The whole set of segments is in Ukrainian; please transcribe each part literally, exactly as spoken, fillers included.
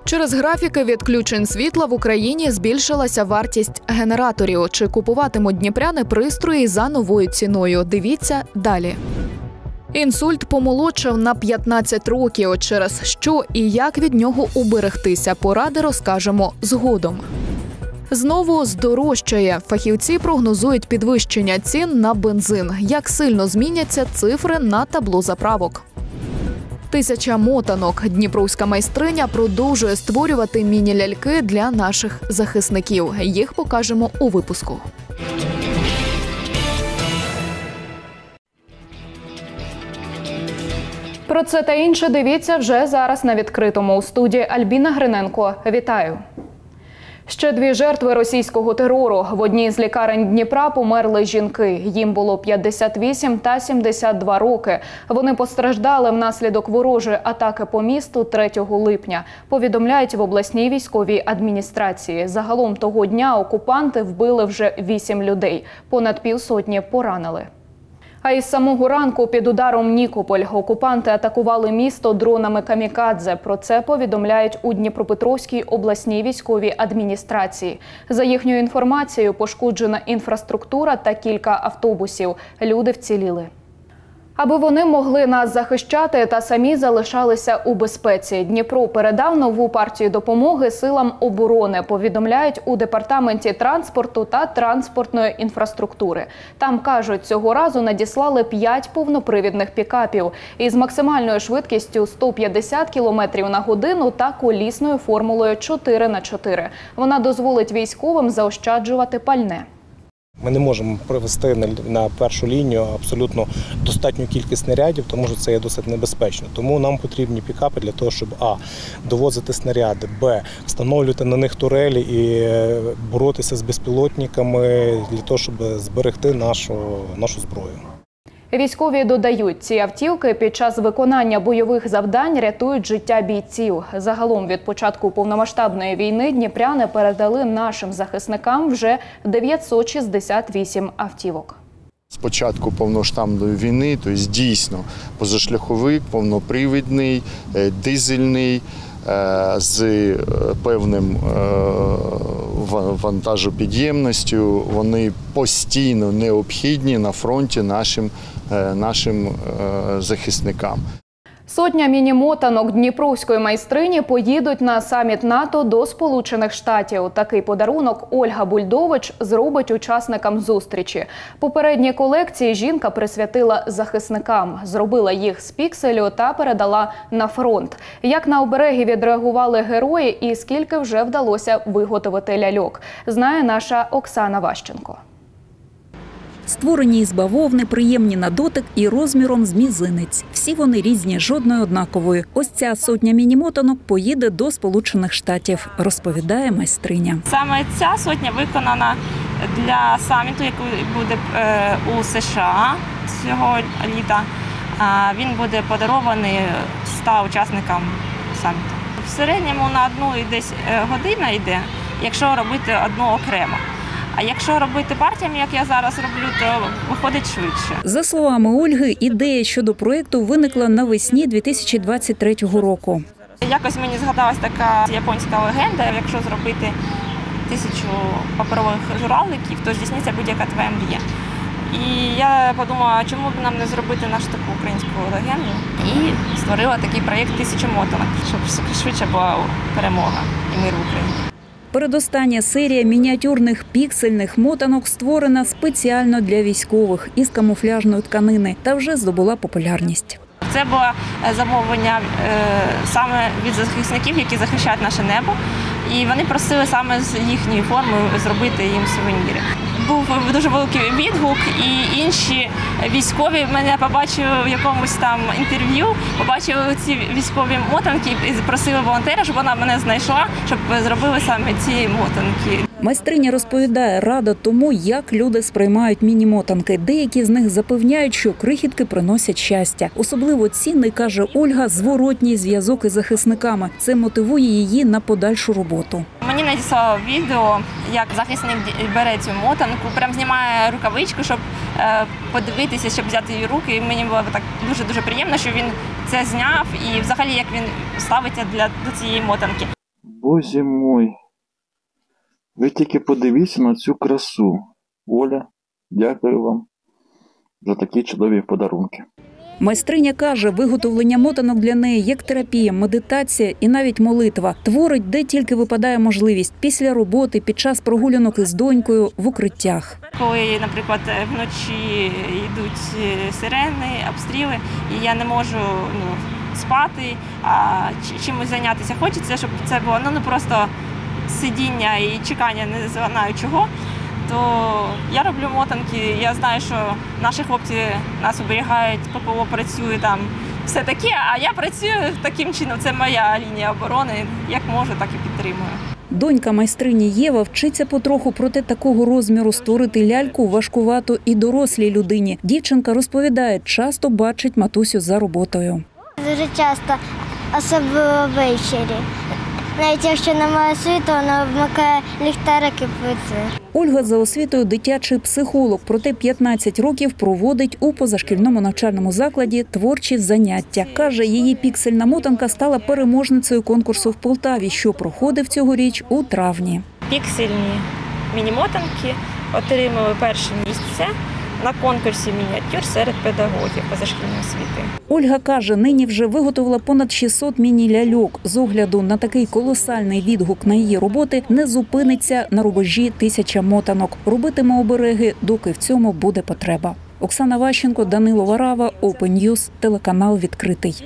Через графіки відключень світла в Україні збільшилася вартість генераторів. Чи купуватимуть дніпряни пристрої за новою ціною? Дивіться далі. Інсульт помолодшав на п'ятнадцять років. Через що і як від нього уберегтися, поради розкажемо згодом. Знову здорожчає. Фахівці прогнозують підвищення цін на бензин. Як сильно зміняться цифри на табло заправок? Тисяча мотанок. Дніпровська майстриня продовжує створювати міні-ляльки для наших захисників. Їх покажемо у випуску. Про це та інше дивіться вже зараз на відкритому. У студії Альбіна Гриненко. Вітаю! Ще дві жертви російського терору. В одній з лікарень Дніпра померли жінки. Їм було п'ятдесят вісім та сімдесят два роки. Вони постраждали внаслідок ворожої атаки по місту третього липня. Повідомляють в обласній військовій адміністрації. Загалом того дня окупанти вбили вже вісім людей. Понад півсотні поранили. А із самого ранку під ударом Нікополь окупанти атакували місто дронами камікадзе. Про це повідомляють у Дніпропетровській обласній військовій адміністрації. За їхньою інформацією, пошкоджена інфраструктура та кілька автобусів. Люди вціліли. Аби вони могли нас захищати та самі залишалися у безпеці. Дніпро передав нову партію допомоги силам оборони, повідомляють у Департаменті транспорту та транспортної інфраструктури. Там, кажуть, цього разу надіслали п'ять повнопривідних пікапів із максимальною швидкістю сто п'ятдесят кілометрів на годину та колісною формулою чотири на чотири. Вона дозволить військовим заощаджувати пальне. Ми не можемо привести на першу лінію абсолютно достатню кількість снарядів, тому що це є досить небезпечно. Тому нам потрібні пікапи для того, щоб а. довозити снаряди, б. встановлювати на них турелі і боротися з безпілотниками для того, щоб зберегти нашу, нашу зброю. Військові додають, ці автівки під час виконання бойових завдань рятують життя бійців. Загалом від початку повномасштабної війни дніпряни передали нашим захисникам вже дев'ятсот шістдесят вісім автівок. З початку повномасштабної війни, тобто дійсно позашляховик, повнопривідний, дизельний, з певним вантажопідємністю, вони постійно необхідні на фронті нашим, нашим захисникам. Сотня міні-мотанок дніпровської майстрині поїдуть на саміт НАТО до Сполучених Штатів. Такий подарунок Ольга Бульдович зробить учасникам зустрічі. Попередні колекції жінка присвятила захисникам. Зробила їх з пікселю та передала на фронт. Як на обереги відреагували герої і скільки вже вдалося виготовити ляльок, знає наша Оксана Ващенко. Створені із бавовни, приємні на дотик і розміром з мізинець. Всі вони різні, жодної однакової. Ось ця сотня міні-мотанок поїде до Сполучених Штатів, розповідає майстриня. Саме ця сотня виконана для саміту, який буде у США цього літа. Він буде подарований ста учасникам саміту. В середньому на одну десь година йде, якщо робити одну окремо. А якщо робити партіями, як я зараз роблю, то виходить швидше. За словами Ольги, ідея щодо проєкту виникла навесні дві тисячі двадцять третього року. Якось мені згадалась така японська легенда, якщо зробити тисячу паперових журавликів, то здійсниться будь-яка твоя мрія. І я подумала, чому б нам не зробити нашу таку українську легенду. І створила такий проєкт «Тисяча мотанок», щоб швидше була перемога і мир в Україні. Передостання серія мініатюрних піксельних мотанок створена спеціально для військових із камуфляжної тканини та вже здобула популярність. Це було замовлення саме від захисників, які захищають наше небо. І вони просили саме з їхньої форми зробити їм сувеніри. Був дуже великий відгук, і інші військові мене побачили в якомусь там інтерв'ю, побачили ці військові мотанки і просили волонтера, щоб вона мене знайшла, щоб зробили саме ці мотанки. Майстриня розповідає, рада тому, як люди сприймають міні-мотанки. Деякі з них запевняють, що крихітки приносять щастя. Особливо цінний, каже Ольга, зворотній зв'язок із захисниками. Це мотивує її на подальшу роботу. Мені надіслало відео, як захисник бере цю мотанку, прям знімає рукавичку, щоб подивитися, щоб взяти її руки. І мені було так дуже-дуже приємно, що він це зняв і взагалі як він ставиться для, до цієї мотанки. Боже мой, ви тільки подивіться на цю красу. Оля, дякую вам за такі чудові подарунки. Майстриня каже, виготовлення мотанок для неї як терапія, медитація і навіть молитва. Творить, де тільки випадає можливість – після роботи, під час прогулянок із донькою, в укриттях. Коли, наприклад, вночі йдуть сирени, обстріли, і я не можу ну, спати, а чимось зайнятися хочеться, щоб це було ну, не просто сидіння і чекання, не знаю чого, то я роблю мотанки. Я знаю, що наші хлопці нас оберігають, ППО працює там, все таке, а я працюю таким чином, це моя лінія оборони, як можу, так і підтримую. Донька майстрині Єва вчиться потроху, проте такого розміру створити ляльку важкувато і дорослій людині. Дівчинка розповідає, часто бачить матусю за роботою. Дуже часто, особливо ввечері. Навіть якщо немає світу, вона вмикає ліхтарик і працює. Ольга за освітою дитячий психолог, проте п'ятнадцять років проводить у позашкільному навчальному закладі творчі заняття. Каже, її піксельна мотанка стала переможницею конкурсу в Полтаві, що проходив цьогоріч у травні. Піксельні міні-мотанки отримали перше місце на конкурсі мініатюр серед педагогів позашкільної освіти. Ольга каже, нині вже виготовила понад шістсот міні-ляльок. З огляду на такий колосальний відгук на її роботи не зупиниться на рубежі тисяча мотанок. Робитиме обереги, доки в цьому буде потреба. Оксана Ващенко, Данило Варава, Open News, телеканал «Відкритий».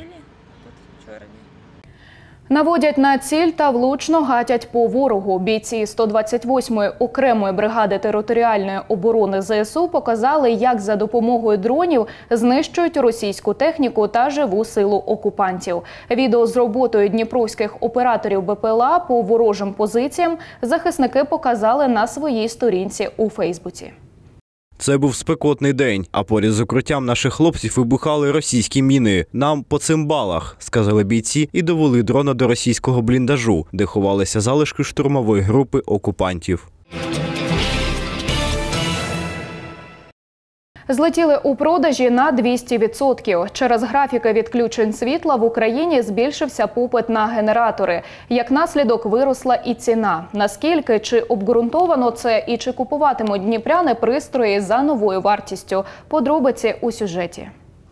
Наводять на ціль та влучно гатять по ворогу. Бійці сто двадцять восьмої окремої бригади територіальної оборони ЗСУ показали, як за допомогою дронів знищують російську техніку та живу силу окупантів. Відео з роботою дніпровських операторів БПЛА по ворожим позиціям захисники показали на своїй сторінці у Фейсбуці. Це був спекотний день, а поряд з укриттям наших хлопців вибухали російські міни. Нам по цимбалах, сказали бійці і довели дрона до російського бліндажу, де ховалися залишки штурмової групи окупантів. Злетіли у продажі на двісті відсотків. Через графіки відключень світла в Україні збільшився попит на генератори. Як наслідок виросла і ціна. Наскільки, чи обґрунтовано це і чи купуватимуть дніпряни пристрої за новою вартістю? Подробиці у сюжеті.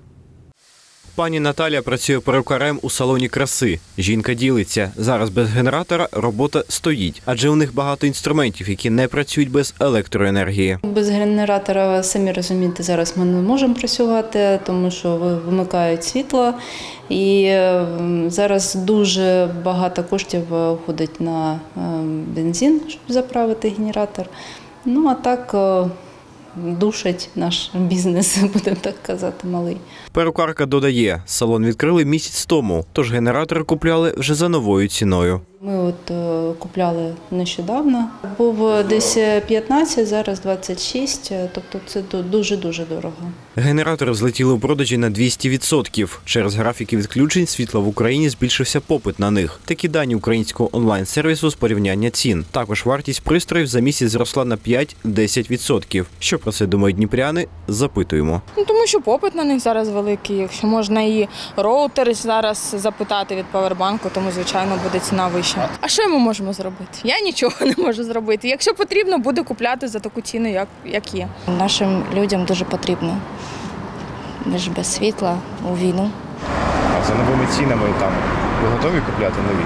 Пані Наталя працює перукарем у салоні краси. Жінка ділиться. Зараз без генератора робота стоїть, адже у них багато інструментів, які не працюють без електроенергії. Без генератора, самі розумієте, зараз ми не можемо працювати, тому що вимикають світло. І зараз дуже багато коштів уходить на бензин, щоб заправити генератор. Ну, а так душить наш бізнес, будемо так казати, малий. Перукарка додає, салон відкрили місяць тому, тож генератори купляли вже за новою ціною. Ми от купляли нещодавно, був десь п'ятнадцять, зараз двадцять шість, тобто це дуже-дуже дорого. Генератори взлетіли у продажі на двісті відсотків. Через графіки відключень світла в Україні збільшився попит на них. Такі дані українського онлайн-сервісу з порівняння цін. Також вартість пристроїв за місяць зросла на п'ять-десять відсотків. Що про це думають дніпряни? Запитуємо. Ну, тому що попит на них зараз великий. Якщо можна і роутер зараз запитати від павербанку, тому, звичайно, буде ціна вища. А що ми можемо зробити? Я нічого не можу зробити. Якщо потрібно, буду купляти за таку ціну, як, як є. Нашим людям дуже потрібно. Ми ж без світла у війну. А за новими цінами там ви готові купляти нові?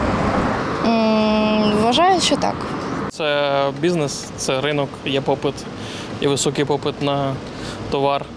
М, Вважаю, що так. Це бізнес, це ринок, є попит, є високий попит на товар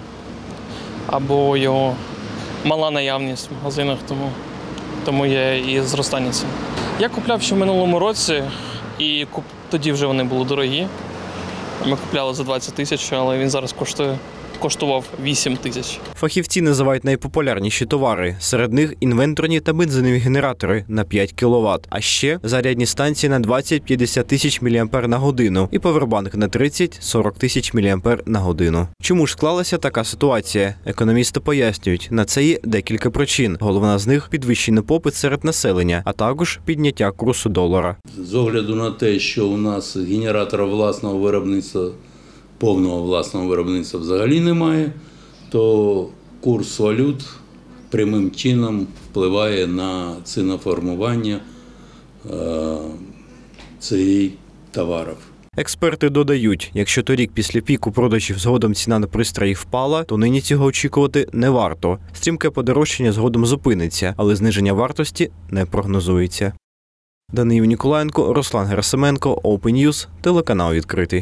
або його мала наявність в магазинах, тому, тому є і зростання цін. Я купляв ще в минулому році, і куп... тоді вже вони були дорогі. Ми купляли за двадцять тисяч, але він зараз коштує, коштував вісім тисяч. Фахівці називають найпопулярніші товари. Серед них інвенторні та бензинові генератори на п'ять кіловат, а ще зарядні станції на двадцять-п'ятдесят тисяч міліампер на годину і павербанк на тридцять-сорок тисяч міліампер на годину. Чому ж склалася така ситуація? Економісти пояснюють, на це є декілька причин. Головна з них – підвищений попит серед населення, а також підняття курсу долара. З огляду на те, що у нас генератора власного виробництва, повного власного виробництва взагалі немає, то курс валют прямим чином впливає на ціноформування цих товарів. Експерти додають, якщо торік після піку продажів згодом ціна на пристрої впала, то нині цього очікувати не варто. Стрімке подорожчання згодом зупиниться, але зниження вартості не прогнозується. Даниїл Ніколаєнко, Руслан Герасименко, Open News, телеканал «Відкритий».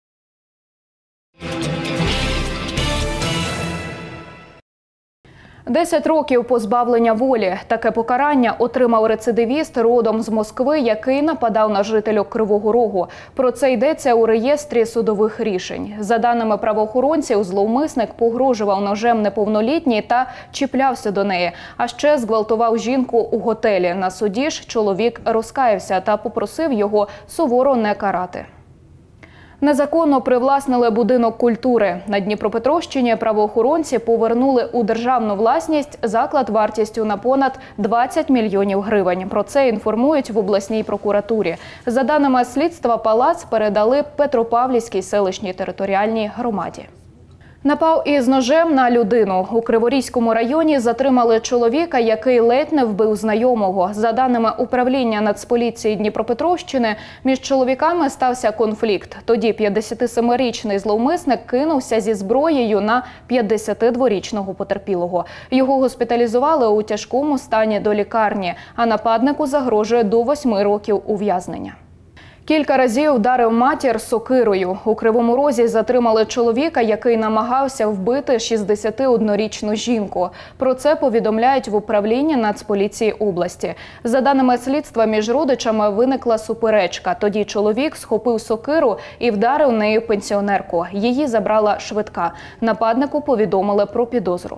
Десять років позбавлення волі. Таке покарання отримав рецидивіст родом з Москви, який нападав на жительок Кривого Рогу. Про це йдеться у реєстрі судових рішень. За даними правоохоронців, зловмисник погрожував ножем неповнолітній та чіплявся до неї. А ще зґвалтував жінку у готелі. На суді ж чоловік розкаявся та попросив його суворо не карати. Незаконно привласнили будинок культури. На Дніпропетровщині правоохоронці повернули у державну власність заклад вартістю на понад двадцять мільйонів гривень. Про це інформують в обласній прокуратурі. За даними слідства, палац передали Петропавлівській селищній територіальній громаді. Напав із ножем на людину. У Криворізькому районі затримали чоловіка, який ледь не вбив знайомого. За даними управління Нацполіції Дніпропетровщини, між чоловіками стався конфлікт. Тоді п'ятдесятисемирічний зловмисник кинувся зі зброєю на п'ятдесятидворічного потерпілого. Його госпіталізували у тяжкому стані до лікарні, а нападнику загрожує до восьми років ув'язнення. Кілька разів вдарив матір сокирою. У Кривому Розі затримали чоловіка, який намагався вбити шістдесятиоднорічну жінку. Про це повідомляють в управлінні Нацполіції області. За даними слідства, між родичами виникла суперечка. Тоді чоловік схопив сокиру і вдарив нею пенсіонерку. Її забрала швидка. Нападнику повідомили про підозру.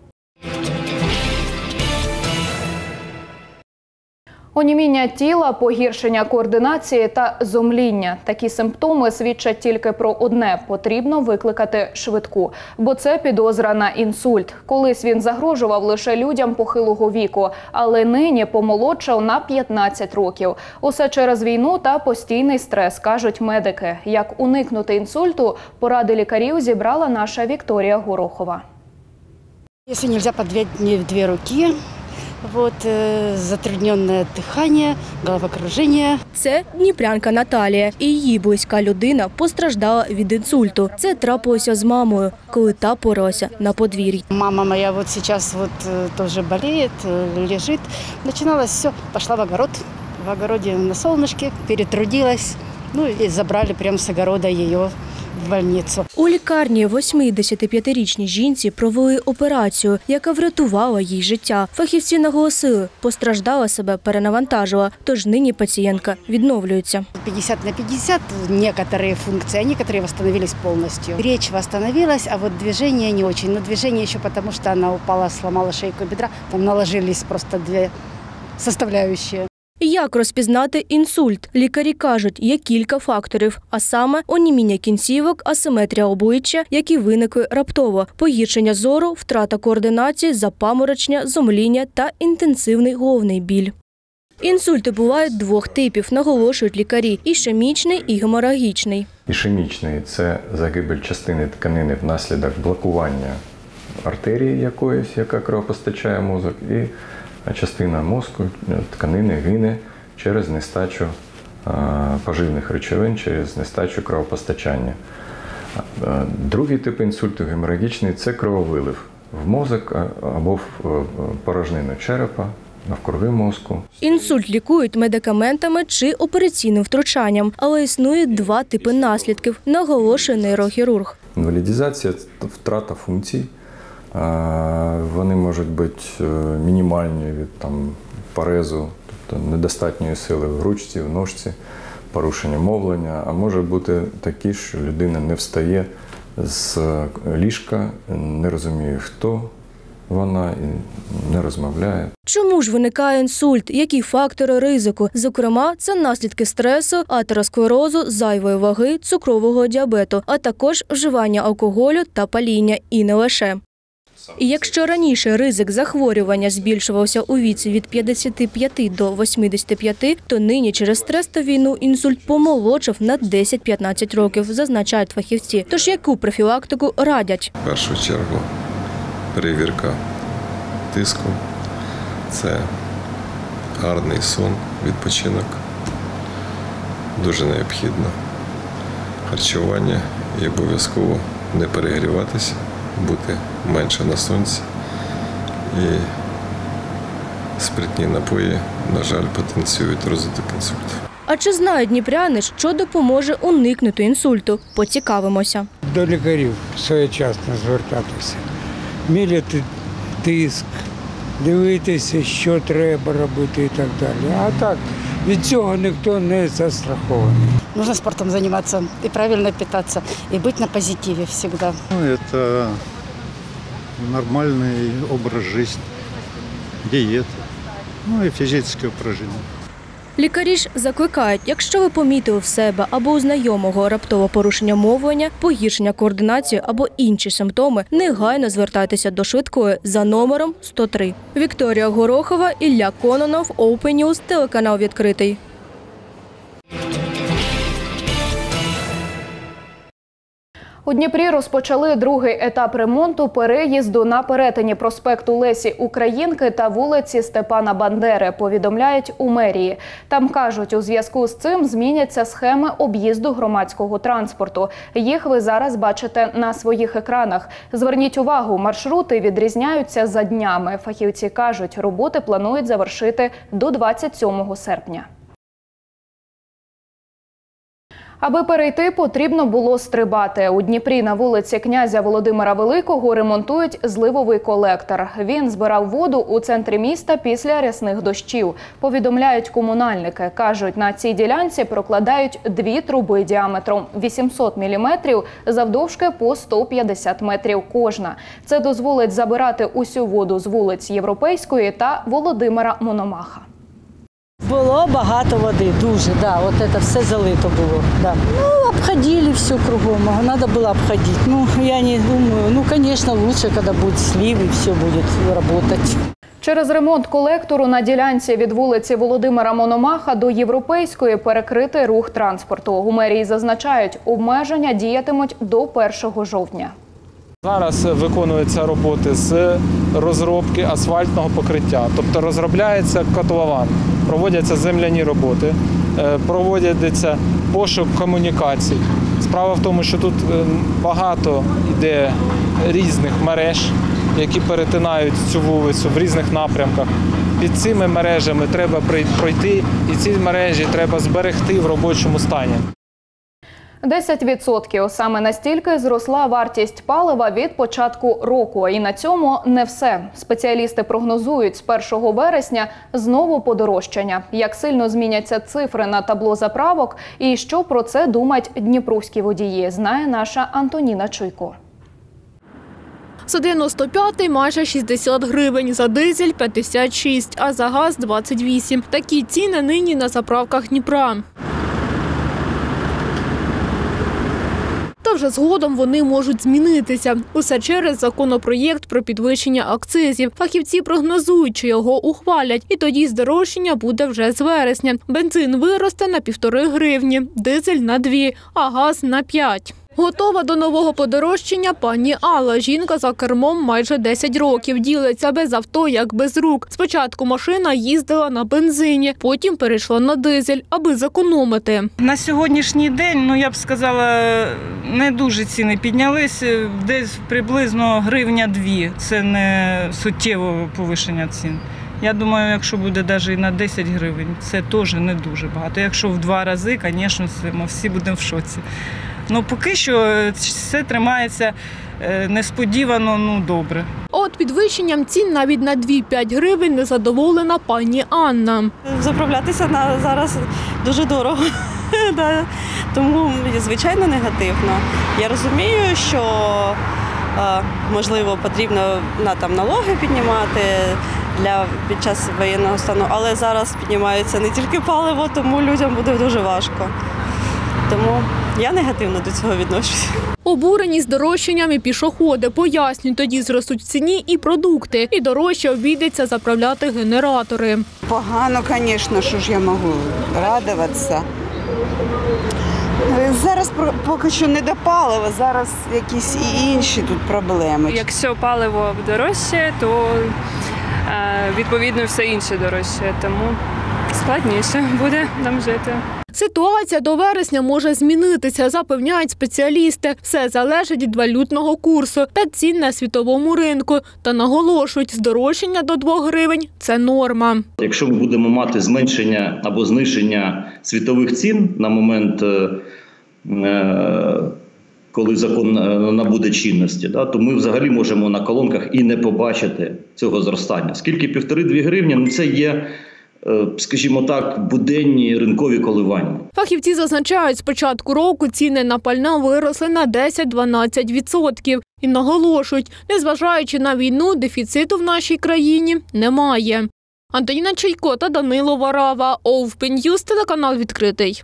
Оніміння тіла, погіршення координації та зомління. Такі симптоми свідчать тільки про одне – потрібно викликати швидку. Бо це підозра на інсульт. Колись він загрожував лише людям похилого віку, але нині помолодшав на п'ятнадцять років. Усе через війну та постійний стрес, кажуть медики. Як уникнути інсульту, поради лікарів зібрала наша Вікторія Горохова. Якщо нельзя по дві, дві руки, Вот, затрудненне дихання, головокруження. Це дніпрянка Наталія. І її близька людина постраждала від інсульту. Це трапилося з мамою, коли та поралася на подвір'ї. Мама моя вот сейчас вот тоже болеет, лежит. Начиналось все, пошла в огород. В огороде на солнышке, перетрудилась. Ну и забрали прямо с огорода ее в больницу. У лікарні восьмидесятип'ятирічній жінці провели операцію, яка врятувала їй життя. Фахівці наголосили, постраждала себе, перенавантажила, тож нині пацієнтка відновлюється. п'ятдесят на п'ятдесят некоторые функции, а некоторые восстановились полностью. Речь восстановилась, а вот движение не очень. Но движение еще потому, что она упала, сломала шейку бедра, там наложились просто две составляющие. Як розпізнати інсульт? Лікарі кажуть, є кілька факторів, а саме оніміння кінцівок, асиметрія обличчя, які виникли раптово, погіршення зору, втрата координації, запаморочення, зомління та інтенсивний головний біль. Інсульти бувають двох типів, наголошують лікарі – ішемічний і геморагічний. Ішемічний – це загибель частини тканини внаслідок блокування артерії якоїсь, яка кровопостачає мозок, і частина мозку, тканини гине через нестачу поживних речовин, через нестачу кровопостачання. Другий тип інсульту, геморагічний, це крововилив в мозок або в порожнину черепа, навкруги мозку. Інсульт лікують медикаментами чи операційним втручанням, але існує два типи наслідків, наголошує нейрохірург. Інвалідизація – втрата функцій. Вони можуть бути мінімальні від там, парезу, тобто недостатньої сили в ручці, в ножці, порушення мовлення, а може бути такі, що людина не встає з ліжка, не розуміє, хто вона і не розмовляє. Чому ж виникає інсульт? Які фактори ризику? Зокрема, це наслідки стресу, атеросклерозу, зайвої ваги, цукрового діабету, а також вживання алкоголю та паління, і не лише. І якщо раніше ризик захворювання збільшувався у віці від п'ятдесяти п'яти до восьмидесяти п'яти, то нині через стрес та війну інсульт помолодшав на десять-п'ятнадцять років, зазначають фахівці. Тож яку профілактику радять? В першу чергу перевірка тиску, це гарний сон, відпочинок дуже необхідно. Харчування і обов'язково не перегріватися, бути менше на сонці. І спиртні напої, на жаль, потенціюють розвиток інсульту. А чи знають дніпряни, що допоможе уникнути інсульту? Поцікавимося. До лікарів своєчасно звертатися, міряти тиск, дивитися, що треба робити і так далі. А так, від цього ніхто не застрахований. Нужно спортом заниматься и правильно питаться, и быть на позитиве всегда. Ну, это нормальный образ жизни, диета, ну и физическое упражнение. Лікарі ж закликають, якщо ви помітили в себе або у знайомого раптове порушення мовлення, погіршення координації або інші симптоми, негайно звертайтеся до швидкої за номером сто три. Вікторія Горохова, Ілля Кононов, Open News, телеканал «Відкритий». У Дніпрі розпочали другий етап ремонту переїзду на перетині проспекту Лесі Українки та вулиці Степана Бандери, повідомляють у мерії. Там кажуть, у зв'язку з цим зміняться схеми об'їзду громадського транспорту. Їх ви зараз бачите на своїх екранах. Зверніть увагу, маршрути відрізняються за днями. Фахівці кажуть, роботи планують завершити до двадцять сьомого серпня. Аби перейти, потрібно було стрибати. У Дніпрі на вулиці князя Володимира Великого ремонтують зливовий колектор. Він збирав воду у центрі міста після рясних дощів. Повідомляють комунальники. Кажуть, на цій ділянці прокладають дві труби діаметром вісімсот міліметрів, завдовжки по сто п'ятдесят метрів кожна. Це дозволить забирати усю воду з вулиць Європейської та Володимира Мономаха. Було багато води, дуже, да, от це все залито було. Да. Ну, обходили все кругом, треба було обходити. Ну, я не думаю, ну, звісно, краще, коли буде слив і все буде працювати. Через ремонт колектору на ділянці від вулиці Володимира Мономаха до Європейської перекритий рух транспорту. У мерії зазначають, обмеження діятимуть до першого жовтня. Зараз виконуються роботи з розробки асфальтного покриття, тобто розробляється котлован, проводяться земляні роботи, проводяться пошук комунікацій. Справа в тому, що тут багато йде різних мереж, які перетинають цю вулицю в різних напрямках. Під цими мережами треба пройти, і ці мережі треба зберегти в робочому стані. десять відсотків. Саме настільки зросла вартість палива від початку року. І на цьому не все. Спеціалісти прогнозують, з першого вересня знову подорожчання. Як сильно зміняться цифри на табло заправок і що про це думають дніпровські водії, знає наша Антоніна Чуйко. За дев'яносто п'ятий майже шістдесят гривень, за дизель – п'ятдесят шість, а за газ – двадцять вісім. Такі ціни нині на заправках Дніпра. Та вже згодом вони можуть змінитися. Усе через законопроєкт про підвищення акцизів. Фахівці прогнозують, що його ухвалять. І тоді здорожчання буде вже з вересня. Бензин виросте на півтори гривні, дизель – на дві, а газ – на п'ять. Готова до нового подорожчання пані Алла. Жінка за кермом майже десять років. Ділиться без авто, як без рук. Спочатку машина їздила на бензині, потім перейшла на дизель, аби зекономити. На сьогоднішній день, ну я б сказала, не дуже ціни піднялися. Десь приблизно гривня-дві. Це не суттєве повищення цін. Я думаю, якщо буде навіть і на десять гривень, це теж не дуже багато. Якщо в два рази, звісно, ми всі будемо в шоці. Ну, поки що все тримається несподівано, ну, добре. От підвищенням цін навіть на дві-п'ять гривень незадоволена пані Анна. Заправлятися на зараз дуже дорого, тому, звичайно, негативно. Я розумію, що, можливо, потрібно на, там, налоги піднімати для, під час воєнного стану, але зараз піднімається не тільки паливо, тому людям буде дуже важко. Тому я негативно до цього відношуся. Обурені здорожчанням і пішоходи. Пояснюють, тоді зростуть в ціні і продукти. І дорожче обійдеться заправляти генератори. Погано, звісно, що ж я можу радуватися. Зараз поки що не до палива, зараз якісь і інші тут проблеми. Якщо паливо дорожче, то відповідно все інше дорожче. Тому складніше буде нам жити. Ситуація до вересня може змінитися, запевняють спеціалісти. Все залежить від валютного курсу та цін на світовому ринку. Та наголошують, здорожчання до двох гривень – це норма. Якщо ми будемо мати зменшення або зниження світових цін на момент, коли закон набуде чинності, то ми взагалі можемо на колонках і не побачити цього зростання. Скільки півтори-дві гривні, ну це є, скажімо так, буденні ринкові коливання. Фахівці зазначають, з початку року ціни на пальне виросли на десять-дванадцять відсотків. І наголошують, незважаючи на війну, дефіциту в нашій країні немає. Антоніна Чайко та Данило Варава. Open News, телеканал «Відкритий».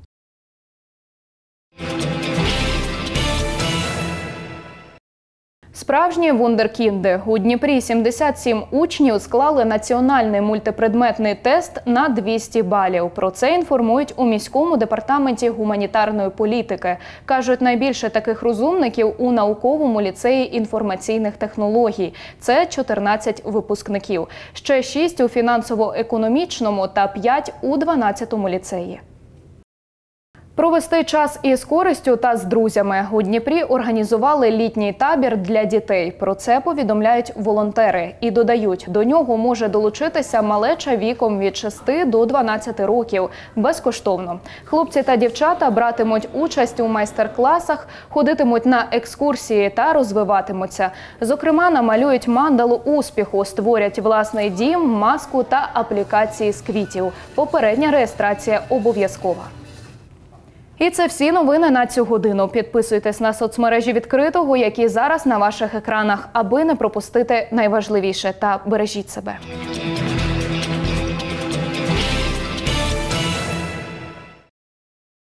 Справжні вундеркінди. У Дніпрі сімдесят сім учнів склали національний мультипредметний тест на двісті балів. Про це інформують у міському департаменті гуманітарної політики. Кажуть, найбільше таких розумників у науковому ліцеї інформаційних технологій. Це чотирнадцять випускників. Ще шість у фінансово-економічному та п'ять у дванадцятому ліцеї. Провести час із користю та з друзями. У Дніпрі організували літній табір для дітей. Про це повідомляють волонтери. І додають, до нього може долучитися малеча віком від шести до дванадцяти років. Безкоштовно. Хлопці та дівчата братимуть участь у майстер-класах, ходитимуть на екскурсії та розвиватимуться. Зокрема, намалюють мандалу успіху, створять власний дім, маску та аплікації з квітів. Попередня реєстрація обов'язкова. І це всі новини на цю годину. Підписуйтесь на соцмережі «Відкритого», які зараз на ваших екранах, аби не пропустити найважливіше. Та бережіть себе.